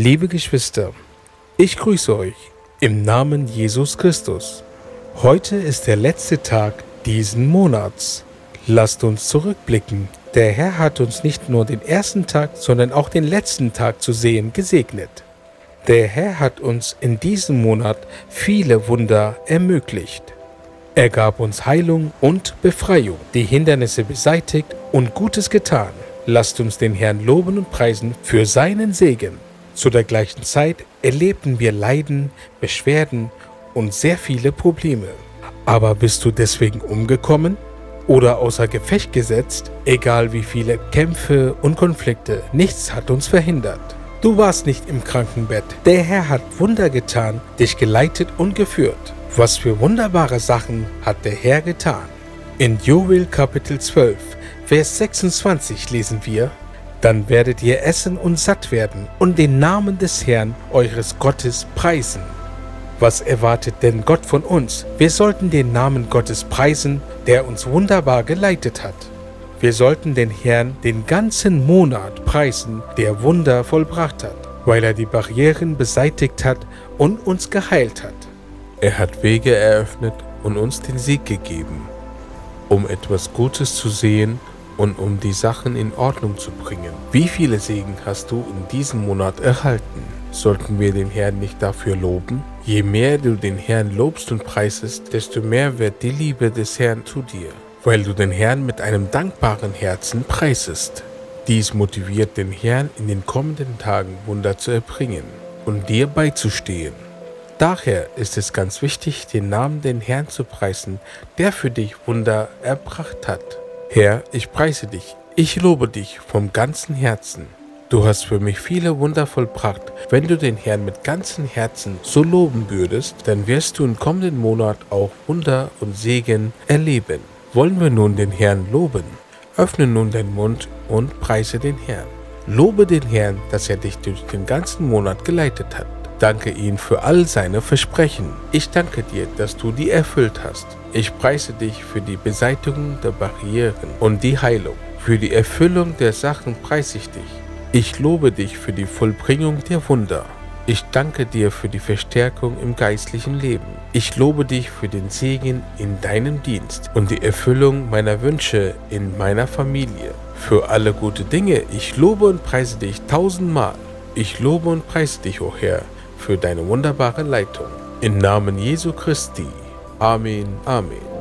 Liebe Geschwister, ich grüße euch im Namen Jesus Christus. Heute ist der letzte Tag diesen Monats. Lasst uns zurückblicken. Der Herr hat uns nicht nur den ersten Tag, sondern auch den letzten Tag zu sehen gesegnet. Der Herr hat uns in diesem Monat viele Wunder ermöglicht. Er gab uns Heilung und Befreiung, die Hindernisse beseitigt und Gutes getan. Lasst uns den Herrn loben und preisen für seinen Segen. Zu der gleichen Zeit erlebten wir Leiden, Beschwerden und sehr viele Probleme. Aber bist du deswegen umgekommen oder außer Gefecht gesetzt? Egal wie viele Kämpfe und Konflikte, nichts hat uns verhindert. Du warst nicht im Krankenbett. Der Herr hat Wunder getan, dich geleitet und geführt. Was für wunderbare Sachen hat der Herr getan. In Joel Kapitel 12, Vers 26 lesen wir: Dann werdet ihr essen und satt werden und den Namen des Herrn, eures Gottes, preisen. Was erwartet denn Gott von uns? Wir sollten den Namen Gottes preisen, der uns wunderbar geleitet hat. Wir sollten den Herrn den ganzen Monat preisen, der Wunder vollbracht hat, weil er die Barrieren beseitigt hat und uns geheilt hat. Er hat Wege eröffnet und uns den Sieg gegeben, um etwas Gutes zu sehen und um die Sachen in Ordnung zu bringen. Wie viele Segen hast du in diesem Monat erhalten? Sollten wir den Herrn nicht dafür loben? Je mehr du den Herrn lobst und preisest, desto mehr wird die Liebe des Herrn zu dir, weil du den Herrn mit einem dankbaren Herzen preisest. Dies motiviert den Herrn, in den kommenden Tagen Wunder zu erbringen und dir beizustehen. Daher ist es ganz wichtig, den Namen den Herrn zu preisen, der für dich Wunder erbracht hat. Herr, ich preise dich, ich lobe dich vom ganzen Herzen. Du hast für mich viele Wunder vollbracht. Wenn du den Herrn mit ganzem Herzen so loben würdest, dann wirst du im kommenden Monat auch Wunder und Segen erleben. Wollen wir nun den Herrn loben? Öffne nun deinen Mund und preise den Herrn. Lobe den Herrn, dass er dich durch den ganzen Monat geleitet hat. Danke ihm für all seine Versprechen. Ich danke dir, dass du die erfüllt hast. Ich preise dich für die Beseitigung der Barrieren und die Heilung. Für die Erfüllung der Sachen preise ich dich. Ich lobe dich für die Vollbringung der Wunder. Ich danke dir für die Verstärkung im geistlichen Leben. Ich lobe dich für den Segen in deinem Dienst und die Erfüllung meiner Wünsche in meiner Familie. Für alle gute Dinge, ich lobe und preise dich 1000-mal. Ich lobe und preise dich, o Herr, für deine wunderbare Leitung. Im Namen Jesu Christi. Amen, Amen.